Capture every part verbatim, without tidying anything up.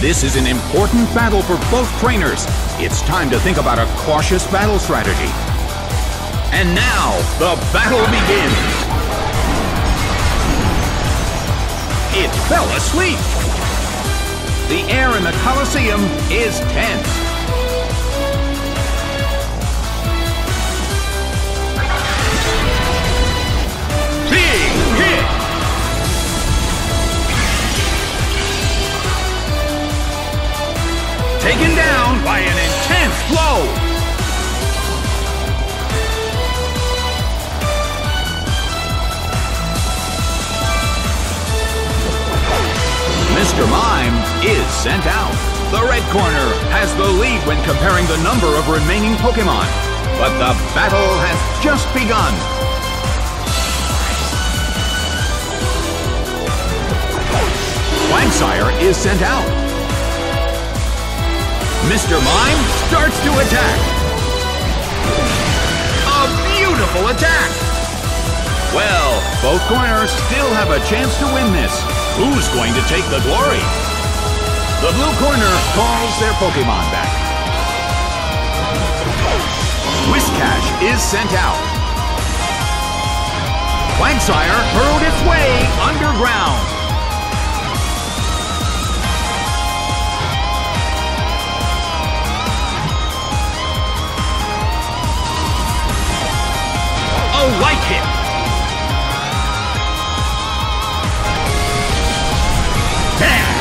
This is an important battle for both trainers. It's time to think about a cautious battle strategy. And now, the battle begins. It fell asleep. The air in the Colosseum is tense. Big hit! Taken down by an intense blow. Mister Mime is sent out. The red corner has the lead when comparing the number of remaining Pokémon. But the battle has just begun. Quagsire is sent out. Mister Mime starts to attack. A beautiful attack! Well, both corners still have a chance to win this. Who's going to take the glory? The blue corner calls their Pokémon back. Whiscash is sent out. Quagsire hurled its way underground. A light hit. Bam!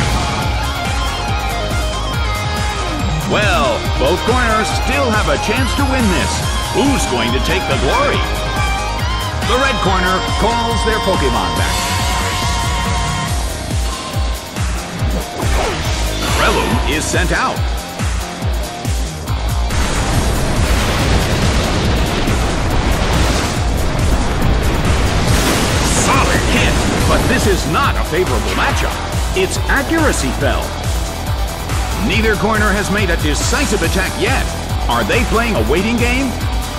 Well, both corners still have a chance to win this. Who's going to take the glory? The red corner calls their Pokémon back. Breloom is sent out. Solid hit, but this is not a favorable matchup. Its accuracy fell. Neither corner has made a decisive attack yet. Are they playing a waiting game?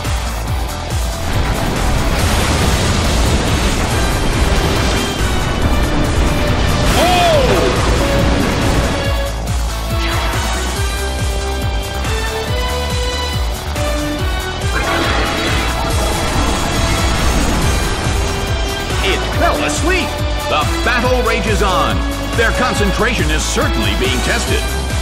Oh! It fell asleep. The battle rages on. Their concentration is certainly being tested.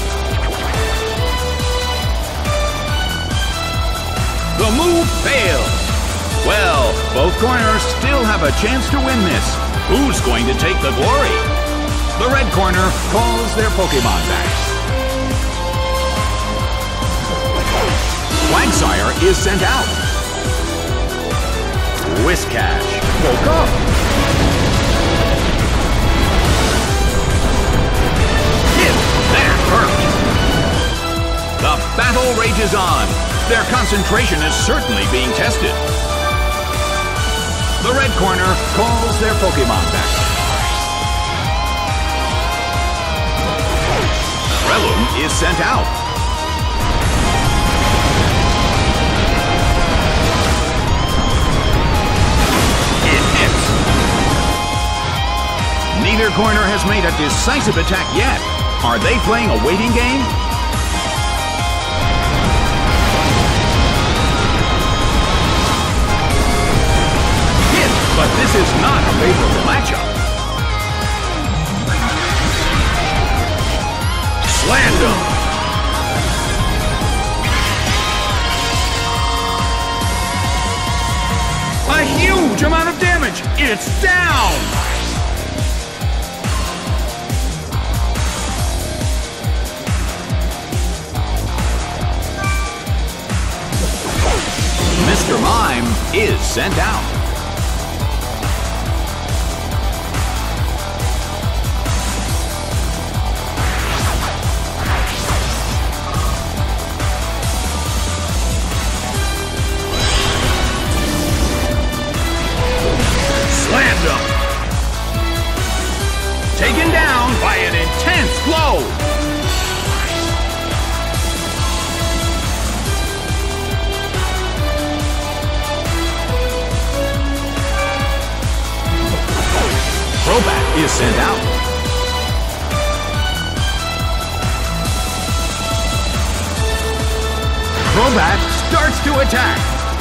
The move failed. Well, both corners still have a chance to win this. Who's going to take the glory? The red corner calls their Pokémon back. Quagsire is sent out. Whiscash woke up. Hit! That hurt! The battle rages on. Their concentration is certainly being tested. The red corner calls their Pokémon back. Breloom is sent out. It hits. Neither corner has made a decisive attack yet. Are they playing a waiting game? But this is not a favorable matchup. Slammed him. A huge amount of damage. It's down. Mister Mime is sent out. Slammed him. Taken down by an intense blow. Crobat is sent out. Crobat starts to attack.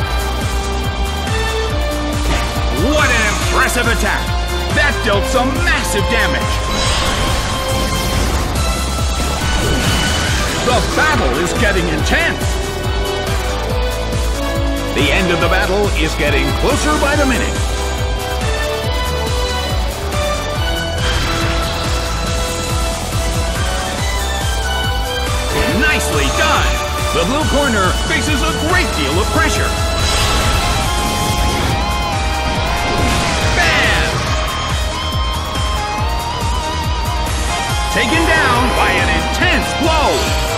What an impressive attack! That dealt some massive damage. The battle is getting intense. The end of the battle is getting closer by the minute. Nicely done! The blue corner faces a great deal of pressure. Bam! Taken down by an intense blow.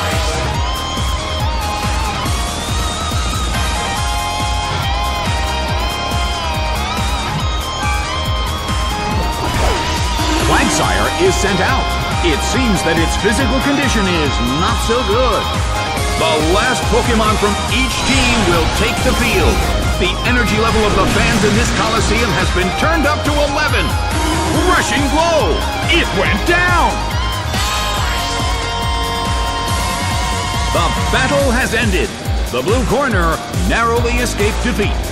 Quagsire is sent out. It seems that its physical condition is not so good. The last Pokemon from each team will take the field. The energy level of the fans in this Coliseum has been turned up to eleven. Rushing blow! It went down! The battle has ended. The blue corner narrowly escaped defeat.